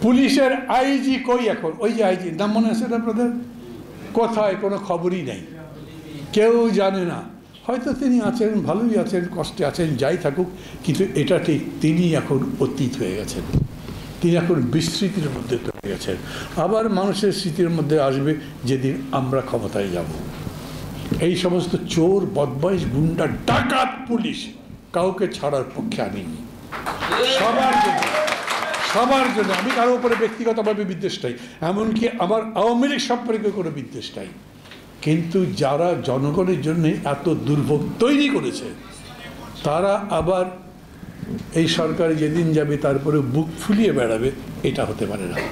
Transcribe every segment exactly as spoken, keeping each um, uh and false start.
পুলিশের আইজি কই এখন? ওই যে আইজি নাম মনে আছে না আপনাদের? কোথায়? কোনো খবরই নেই, কেউ জানে না। হয়তো তিনি আছেন, ভালোই আছেন, কষ্টে আছেন, যাই থাকুক, কিন্তু এটা ঠিক তিনি এখন অতীত হয়ে গেছেন, তিনি এখন বিস্মৃতির মধ্যে চলে গেছেন। আবার মানুষের স্মৃতির মধ্যে আসবে যেদিন আমরা ক্ষমতায় যাব। এই সমস্ত চোর, বদমাইশ, গুন্ডা, ডাকাত পুলিশ কাউকে ছাড়ার পক্ষে আমি নেই। সবার জন্য, সবার জন্য। আমি কারো উপরে ব্যক্তিগতভাবে বিদ্বেষ নাই, এমনকি আমার আওয়ামী লীগ সম্পর্কে কোনো বিদ্বেষ নাই, কিন্তু যারা জনগণের জন্য এত দুর্ভোগ তৈরি করেছে তারা আবার এই সরকার যেদিন যাবে তারপরে বুক ফুলিয়ে বেড়াবে, এটা হতে পারে না।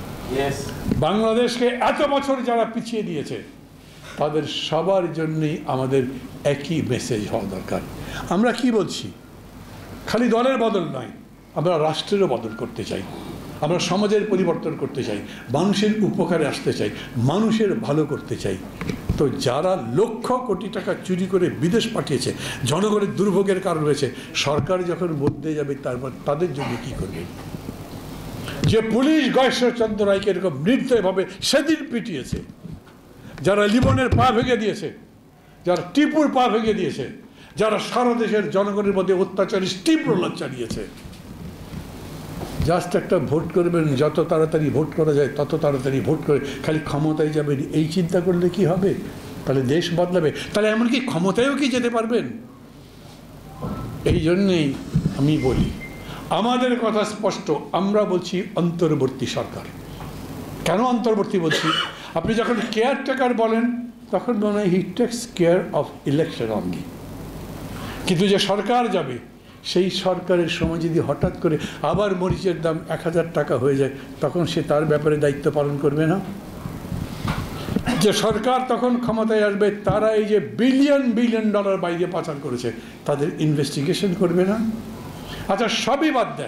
বাংলাদেশকে এত বছর যারা পিছিয়ে দিয়েছে তাদের সবার জন্যই আমাদের একই মেসেজ হওয়া দরকার। আমরা কি বলছি? খালি দলের বদল নয়, আমরা রাষ্ট্রেরও বদল করতে চাই, আমরা সমাজের পরিবর্তন করতে চাই, মানুষের উপকারে আসতে চাই, মানুষের ভালো করতে চাই। তো যারা লক্ষ কোটি টাকা চুরি করে বিদেশ পাঠিয়েছে, জনগণের দুর্ভোগের কারণ হয়েছে, সরকার যখন বদলে যাবে তারপর তাদের জন্য কি করবে? যে পুলিশ গয়েশ্বরচন্দ্র রায়কে এরকম নির্দয়ভাবে সেদিন পিটিয়েছে, যারা লিবনের পা ভেঙে দিয়েছে, যারা টিপুর পা ভেঙে দিয়েছে, যারা সারা দেশের জনগণের মধ্যে অত্যাচারী স্টিম রোলার চালিয়েছে, জাস্ট একটা ভোট করবেন, যত তাড়াতাড়ি ভোট করা যায় তত তাড়াতাড়ি ভোট করে খালি ক্ষমতায় যাবেন, এই চিন্তা করলে কি হবে? তাহলে দেশ বদলাবে? তাহলে এমনকি ক্ষমতায়ও কি যেতে পারবেন? এই জন্যেই আমি বলি, আমাদের কথা স্পষ্ট, আমরা বলছি অন্তর্বর্তী সরকার। কেন অন্তর্বর্তী বলছি? আপনি যখন কেয়ারটেকার বলেন তখন মনে হয় he takes care of election only, কিন্তু যে সরকার যাবে সেই সরকারের সময় যদি হঠাৎ করে আবার মরিচের দাম এক হাজার টাকা হয়ে যায়, তখন সে তার ব্যাপারে দায়িত্ব পালন করবে না? যে সরকার তখন ক্ষমতায় আসবে তারা এই যে বিলিয়ন বিলিয়ন ডলার বাইরে পাচার করেছে তাদের ইনভেস্টিগেশন করবে না? আচ্ছা, সবই বাদ দেন,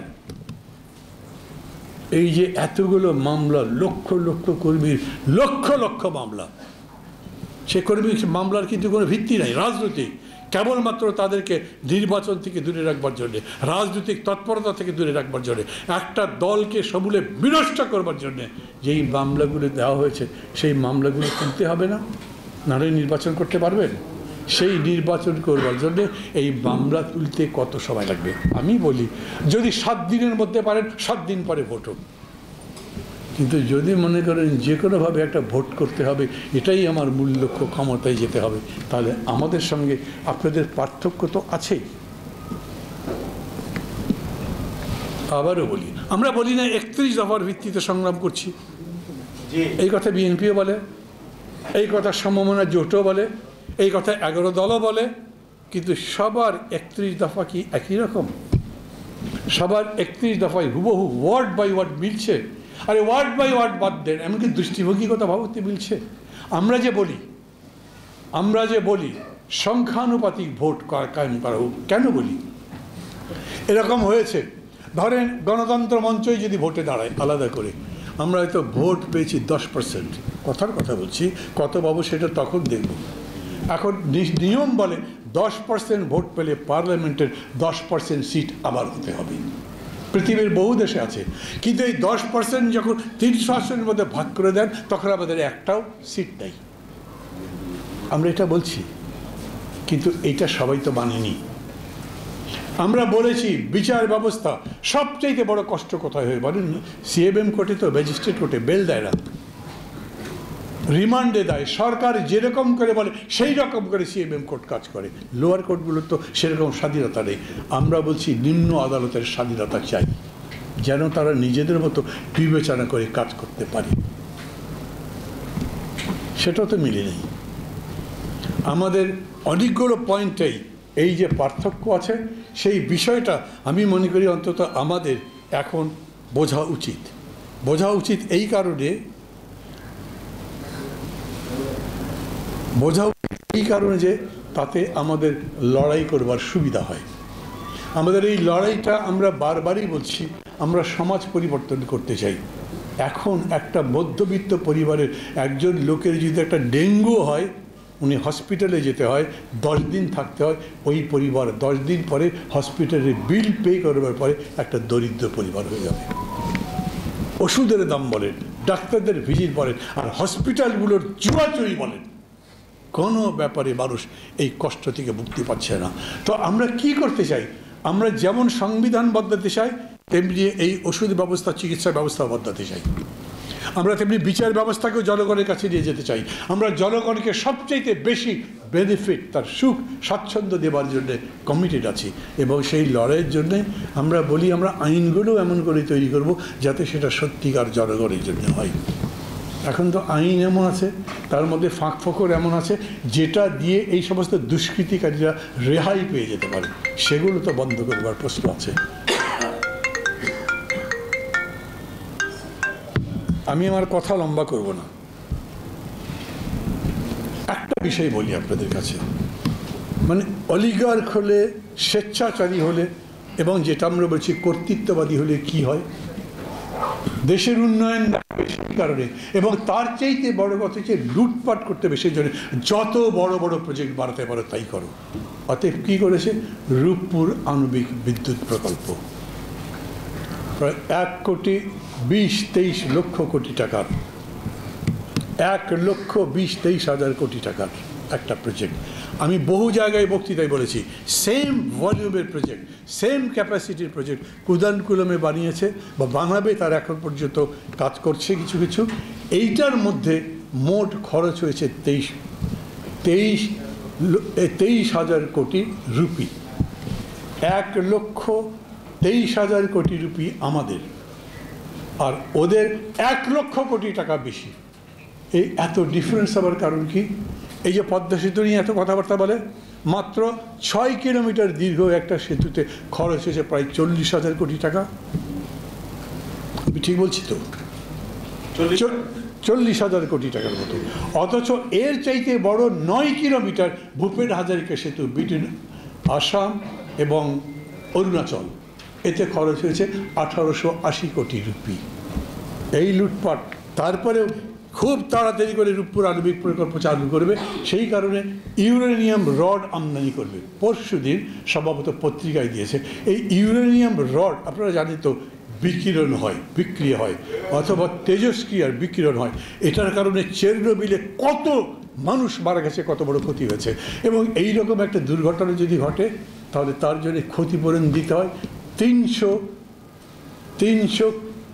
এই যে এতগুলো মামলা, লক্ষ লক্ষ কর্মীর লক্ষ লক্ষ মামলা, সে কর্মী মামলার কিন্তু কোনো ভিত্তি নাই, রাজনৈতিক, কেবলমাত্র তাদেরকে নির্বাচন থেকে দূরে রাখবার জন্যে, রাজনৈতিক তৎপরতা থেকে দূরে রাখবার জন্যে, একটা দলকে সমূলে বিনষ্ট করবার জন্যে যেই মামলাগুলো দেওয়া হয়েছে সেই মামলাগুলো তুলতে হবে না? নাহলে নির্বাচন করতে পারবেন? সেই নির্বাচন করবার জন্যে এই মামলা তুলতে কত সময় লাগবে? আমি বলি, যদি সাত দিনের মধ্যে পারেন সাত দিন পরে ভোট হোক, কিন্তু যদি মনে করেন যে কোনোভাবে একটা ভোট করতে হবে, এটাই আমার মূল লক্ষ্য, ক্ষমতায় যেতে হবে, তাহলে আমাদের সঙ্গে আপনাদের পার্থক্য তো আছেই। আবারও বলি, আমরা বলি না একত্রিশ দফার ভিত্তিতে সংগ্রাম করছি, এই কথা বিএনপিও বলে, এই কথা সমমনা জোটও বলে, এই কথা এগারো দলও বলে, কিন্তু সবার একত্রিশ দফা কি একই রকম? সবার একত্রিশ দফায় হুবহু ওয়ার্ড বাই ওয়ার্ড মিলছে? আরে ওয়ার্ড বাই ওয়ার্ড বাদ দেন, এমনকি দৃষ্টিভঙ্গিগত ভাবতে মিলছে। আমরা যে বলি আমরা যে বলি সংখ্যানুপাতিক ভোট কায়েম করা হোক, কেন বলি? এরকম হয়েছে, ধরেন গণতন্ত্র মঞ্চই যদি ভোটে দাঁড়ায় আলাদা করে, আমরা হয়তো ভোট পেয়েছি দশ পার্সেন্ট, কথার কথা বলছি, কত পাবো সেটা তখন দেখব। এখন নিয়ম বলে দশ পার্সেন্ট ভোট পেলে পার্লামেন্টের দশ পার্সেন্ট সিট আবার হতে হবে। পৃথিবীর বহু দেশে আছে, কিন্তু এই দশ পার্সেন্ট যখন তিনশো আসনের মধ্যে ভাগ করে দেন তখন আমাদের একটাও সিট নেই। আমরা এটা বলছি, কিন্তু এটা সবাই তো মানেনি। আমরা বলেছি বিচার ব্যবস্থা সবচেয়ে বড় কষ্ট কোথায় হয় বলেন? সিএমএম কোর্টে তো, ম্যাজিস্ট্রেট কোর্টে বেল দেয় না, রিমান্ডে দেয়। সরকার যেরকম করে বলে সেই রকম করে সিএমএম কোর্ট কাজ করে, লোয়ার কোর্টগুলোর তো সেরকম স্বাধীনতা নেই। আমরা বলছি নিম্ন আদালতের স্বাধীনতা চাই, যেন তারা নিজেদের মতো বিবেচনা করে কাজ করতে পারে। সেটাও তো মিলে নেই। আমাদের অনেকগুলো পয়েন্টেই এই যে পার্থক্য আছে, সেই বিষয়টা আমি মনে করি অন্তত আমাদের এখন বোঝা উচিত। বোঝা উচিত এই কারণে বোঝা এই কারণে যে তাতে আমাদের লড়াই করবার সুবিধা হয়। আমাদের এই লড়াইটা আমরা বারবারই বলছি, আমরা সমাজ পরিবর্তন করতে চাই। এখন একটা মধ্যবিত্ত পরিবারের একজন লোকের যদি একটা ডেঙ্গু হয়, উনি হসপিটালে যেতে হয়, দশ দিন থাকতে হয়, ওই পরিবার দশ দিন পরে হসপিটালের বিল পে করবার পরে একটা দরিদ্র পরিবার হয়ে যাবে। ওষুধের দাম বলেন, ডাক্তারদের ভিজিট বলেন, আর হসপিটালগুলোর জুয়াচুরি বলেন, কোনো ব্যাপারে মানুষ এই কষ্ট থেকে মুক্তি পাচ্ছে না। তো আমরা কি করতে চাই? আমরা যেমন সংবিধান বদলাতে চাই, তেমনি এই ওষুধ ব্যবস্থা, চিকিৎসা ব্যবস্থা বদলাতে চাই। আমরা তেমনি বিচার ব্যবস্থাকেও জনগণের কাছে নিয়ে যেতে চাই। আমরা জনগণকে সবচেয়ে বেশি বেনিফিট, তার সুখ স্বাচ্ছন্দ্য দেওয়ার জন্য কমিটেড আছি, এবং সেই লড়াইয়ের জন্যে আমরা বলি আমরা আইনগুলো এমন করে তৈরি করব যাতে সেটা সত্যিকার জনগণের জন্য হয়। এখন তো আইন এমন আছে, তার মধ্যে ফাঁক ফোকর এমন আছে যেটা দিয়ে এই সমস্ত দুষ্কৃতিকারীরা রেহাই পেয়ে যেতে পারে, সেগুলো তো বন্ধ করবার প্রশ্ন আছে। আমি আমার কথা লম্বা করব না, একটা বিষয় বলি আপনাদের কাছে, মানে অলিগার্ক হলে, স্বেচ্ছাচারী হলে এবং যেটা আমরা বলছি কর্তৃত্ববাদী হলে কি হয়? দেশের উন্নয়ন বেশি কারণে, এবং তার চাইতে বড় কথা হচ্ছে লুটপাট করতে বেশি জন্য যত বড় বড় প্রজেক্ট বাড়াতে পারো তাই করো। অতএব কী করেছে? রূপপুর আণবিক বিদ্যুৎ প্রকল্প প্রায় এক কোটি বিশ তেইশ লক্ষ কোটি টাকার, এক লক্ষ বিশ তেইশ হাজার কোটি টাকার একটা প্রজেক্ট। আমি বহু জায়গায় বক্তৃতায় বলেছি, সেম ভলিউমের প্রজেক্ট, সেম ক্যাপাসিটির প্রজেক্ট কুদানকুলমে বানিয়েছে বা বানাবে, তার এখন পর্যন্ত কাজ করছে কিছু কিছু। এইটার মধ্যে মোট খরচ হয়েছে তেইশ তেইশ তেইশ হাজার কোটি রুপি, এক লক্ষ তেইশ হাজার কোটি রুপি আমাদের, আর ওদের এক লক্ষ কোটি টাকা বেশি। এই এত ডিফারেন্স হবার কারণ কি? এই যে পদ্মা সেতু নিয়ে এত কথাবার্তা বলে, মাত্র ছয় কিলোমিটার দীর্ঘ একটা সেতুতে খরচ হয়েছে প্রায় চল্লিশ হাজার কোটি টাকা। আমি ঠিক বলছি তো? চল্লিশ হাজার কোটি টাকার মতো। অথচ এর চাইতে বড় নয় কিলোমিটার ভূপেন হাজারিকা সেতু বিটুইন আসাম এবং অরুণাচল, এতে খরচ হয়েছে আঠারোশো আশি কোটি রুপি। এই লুটপাট, তারপরেও খুব তাড়াতাড়ি করে রূপপুর আণবিক প্রকল্প চালু করবে, সেই কারণে ইউরেনিয়াম রড আমদানি করবে। পরশু দিন সম্ভবত পত্রিকায় দিয়েছে, এই ইউরেনিয়াম রড আপনারা জানেন তো বিকিরণ হয়, বিক্রিয়া হয়, অথবা তেজস্ক্রিয়ার বিকিরণ হয়। এটার কারণে চেরনোবিলে কত মানুষ মারা গেছে, কত বড় ক্ষতি হয়েছে। এবং এই রকম একটা দুর্ঘটনা যদি ঘটে, তাহলে তার জন্য ক্ষতিপূরণ দিতে হয় তিনশো তিনশো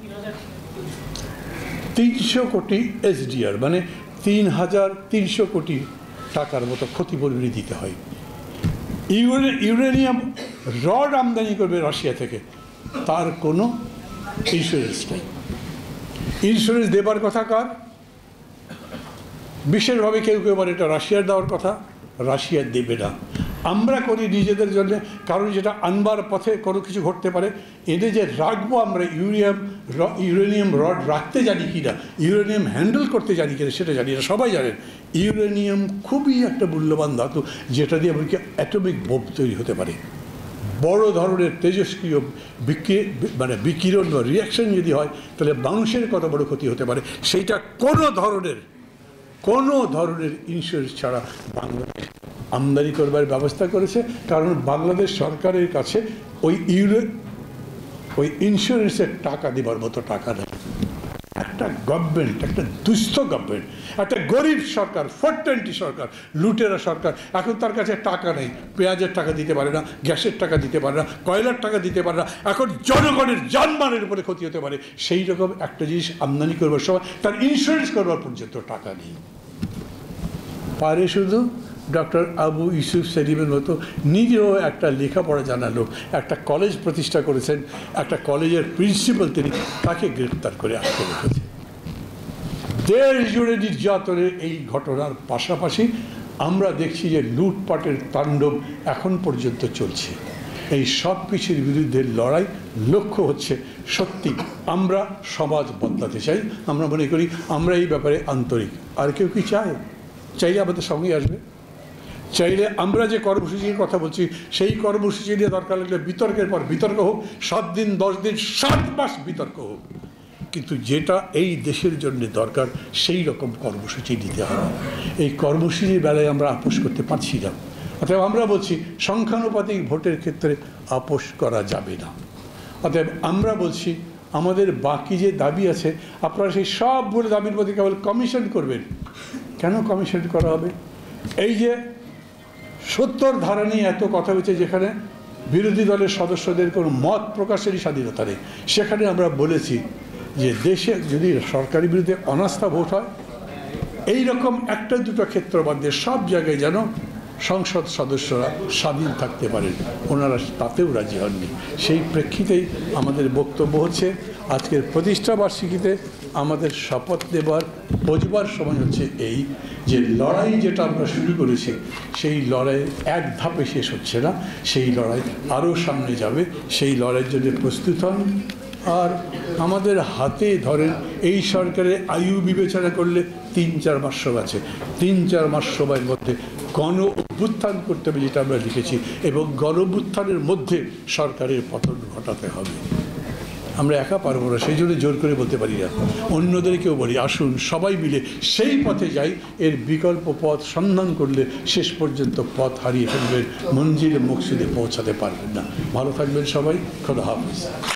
তিনশো কোটি এসডিআর, মানে তিন হাজার তিনশো কোটি টাকার মতো ক্ষতিপূরণ দিতে হয়। ইউরেনিয়াম রড আমদানি করবে রাশিয়া থেকে, তার কোনো ইন্স্যুরেন্স নেই। ইন্স্যুরেন্স দেবার কথা কার? বিশেষভাবে কেউ কেউ বলে এটা রাশিয়ার দেওয়ার কথা, রাশিয়া দেবে না। আমরা করি নিজেদের জন্য, কারণ যেটা আনবার পথে কোনো কিছু ঘটতে পারে। এনে যে রাখবো আমরা ইউরিয়াম ইউরেনিয়াম রড রাখতে জানি কি না, ইউরেনিয়াম হ্যান্ডেল করতে জানি কিনা সেটা জানি না। সবাই জানেন ইউরেনিয়াম খুবই একটা মূল্যবান ধাতু, যেটা দিয়ে এমনকি অ্যাটমিক বোম তৈরি হতে পারে। বড় ধরনের তেজস্ক্রিয় বিকি মানে বিকিরণ বা রিয়াকশন যদি হয়, তাহলে মানুষের কত বড় ক্ষতি হতে পারে, সেইটা কোনো ধরনের কোনো ধরনের ইন্স্যুরেন্স ছাড়া বাংলাদেশ আমদানি করবার ব্যবস্থা করেছে। কারণ বাংলাদেশ সরকারের কাছে ওই ইউরে ওই ইন্স্যুরেন্সের টাকা দেবার মতো টাকা নেই। একটা গভর্নমেন্ট, একটা দুস্থ গভর্নমেন্ট, একটা গরিব সরকার, ফোর টোয়েন্টি সরকার, লুটেরা সরকার, এখন তার কাছে টাকা নেই। পেঁয়াজের টাকা দিতে পারে না, গ্যাসের টাকা দিতে পারে না, কয়লার টাকা দিতে পারে না, এখন জনগণের জানমালের উপরে ক্ষতি হতে পারে। সেই রকম একটা জিনিস আমদানি করবার সময় তার ইন্স্যুরেন্স করবার পর্যন্ত টাকা নেই। পারে শুধু ডক্টর আবু ইউসুফ সেলিমের মতো নিজেও একটা লেখাপড়া জানা লোক, একটা কলেজ প্রতিষ্ঠা করেছেন, একটা কলেজের প্রিন্সিপাল তিনি, তাকে গ্রেপ্তার করে আটকে রেখেছে। দেশ জুড়ে নির্যাতনের এই ঘটনার পাশাপাশি আমরা দেখছি যে লুটপাটের তাণ্ডব এখন পর্যন্ত চলছে। এই সব কিছুর বিরুদ্ধে লড়াই, লক্ষ্য হচ্ছে সত্যি আমরা সমাজ বদলাতে চাই। আমরা মনে করি আমরা এই ব্যাপারে আন্তরিক। আর কেউ কি চায়? চাইলে আমাদের সঙ্গে আসবে। চাইলে আমরা যে কর্মসূচির কথা বলছি, সেই কর্মসূচি নিয়ে দরকার লাগলে বিতর্কের পর বিতর্ক হোক, সাত দিন দশ দিন সাত মাস বিতর্ক হোক, কিন্তু যেটা এই দেশের জন্য দরকার সেই রকম কর্মসূচি নিতে হবে। এই কর্মসূচির বেলায় আমরা আপোষ করতে পারছি না। অতএব আমরা বলছি সংখ্যানুপাতিক ভোটের ক্ষেত্রে আপোষ করা যাবে না। অতএব আমরা বলছি আমাদের বাকি যে দাবি আছে আপনারা সেই সবগুলো দাবির মধ্যে কেবল কমিশন করবেন। কেন কমিশন করা হবে? এই যে সত্তর ধারা নিয়ে এত কথা হয়েছে, যেখানে বিরোধী দলের সদস্যদের কোনো মত প্রকাশেরই স্বাধীনতা নেই, সেখানে আমরা বলেছি যে দেশে যদি সরকারি বিরুদ্ধে অনাস্থা ভোট হয়, এই রকম একটা দুটো ক্ষেত্র বাদ দিয়ে সব জায়গায় যেন সংসদ সদস্যরা স্বাধীন থাকতে পারেন। ওনারা তাতেও রাজি হননি। সেই প্রেক্ষিতেই আমাদের বক্তব্য হচ্ছে আজকের প্রতিষ্ঠা বার্ষিকীতে আমাদের শপথ নেবার বোঝবার সময় হচ্ছে এই যে লড়াই যেটা আমরা শুরু করেছি, সেই লড়াই এক ধাপে শেষ হচ্ছে না, সেই লড়াই আরও সামনে যাবে। সেই লড়াইয়ের জন্য প্রস্তুত হন। আর আমাদের হাতে ধরেন এই সরকারের আয়ু বিবেচনা করলে তিন চার মাস সময় আছে। তিন চার মাস সময়ের মধ্যে গণ অভ্যুত্থান করতে হবে, যেটা আমরা লিখেছি, এবং গণ অভ্যুত্থানের মধ্যে সরকারের পতন ঘটাতে হবে। আমরা একা পারবো না, সেই জন্য জোর করে বলতে পারি না, অন্যদেরকেও বলি আসুন সবাই মিলে সেই পথে যাই। এর বিকল্প পথ সন্ধান করলে শেষ পর্যন্ত পথ হারিয়ে ফেলবেন, মঞ্জিলে মকসুদে পৌঁছাতে পারবেন না। ভালো থাকবেন সবাই। খোদা হাফেজ।